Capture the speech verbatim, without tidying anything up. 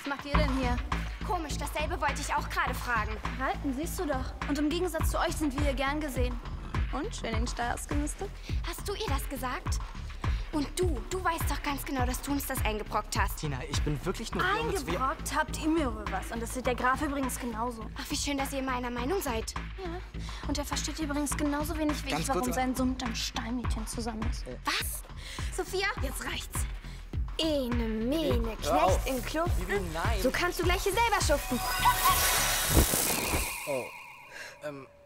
Was macht ihr denn hier? Komisch, dasselbe wollte ich auch gerade fragen. Halten, siehst du doch. Und im Gegensatz zu euch sind wir hier gern gesehen. Und, schön den Stall ausgemistet? Hast du ihr das gesagt? Und du, du weißt doch ganz genau, dass du uns das eingebrockt hast. Tina, ich bin wirklich nur hier, um uns... Eingebrockt habt ihr mir wohl was. Und das sieht der Graf übrigens genauso. Ach, wie schön, dass ihr immer einer Meinung seid. Ja. Und er versteht übrigens genauso wenig wie Ganz ich, warum kurz, sein Sohn mit einem Stallmädchen zusammen ist. Was? Sophia, jetzt reicht's. Ene, Mene, Hör auf. Knecht in Kluft. Vivi, nein. So kannst du gleich hier selber schuften. Oh. Ähm,